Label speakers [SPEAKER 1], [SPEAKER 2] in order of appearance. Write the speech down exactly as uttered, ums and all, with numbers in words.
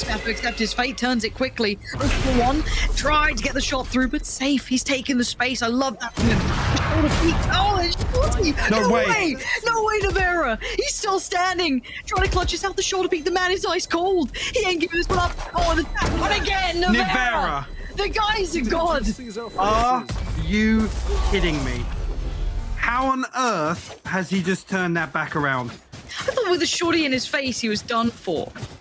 [SPEAKER 1] just have to accept his fate. Turns it quickly. One tried to get the shot through, but safe. He's taken the space. I love that from him. Oh, it's shorty.
[SPEAKER 2] No,
[SPEAKER 1] no
[SPEAKER 2] way.
[SPEAKER 1] way. No way, Nivera. He's still standing. Trying to clutch himself the shoulder peak. The man is ice cold. He ain't giving this one up. Oh, the tap one again. Nivera.
[SPEAKER 2] Nivera.
[SPEAKER 1] The guy's a god.
[SPEAKER 2] Are you kidding me? How on earth has he just turned that back around?
[SPEAKER 1] I thought with the shorty in his face, he was done for.